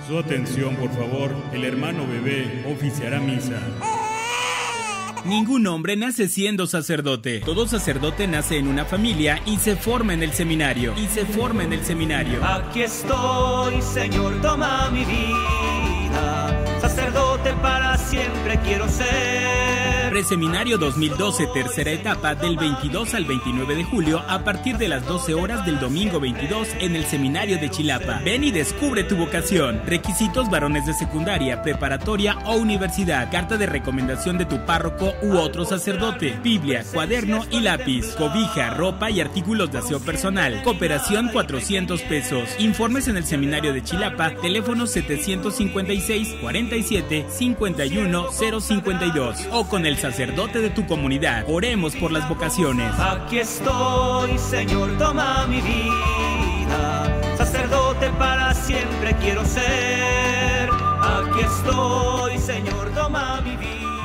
Su atención, por favor. El hermano bebé oficiará misa. Ningún hombre nace siendo sacerdote. Todo sacerdote nace en una familia y se forma en el seminario. Aquí estoy, Señor, toma mi vida. Sacerdote para siempre quiero ser. Preseminario 2012, tercera etapa, del 22 al 29 de julio, a partir de las 12 horas del domingo 22 en el Seminario de Chilapa. Ven y descubre tu vocación. Requisitos: varones de secundaria, preparatoria o universidad. Carta de recomendación de tu párroco u otro sacerdote. Biblia, cuaderno y lápiz. Cobija, ropa y artículos de aseo personal. Cooperación 400 pesos. Informes en el Seminario de Chilapa. Teléfono 756 47 51 052. O con el sacerdote de tu comunidad. Oremos por las vocaciones. Aquí estoy, Señor, toma mi vida. Sacerdote para siempre quiero ser. Aquí estoy, Señor, toma mi vida.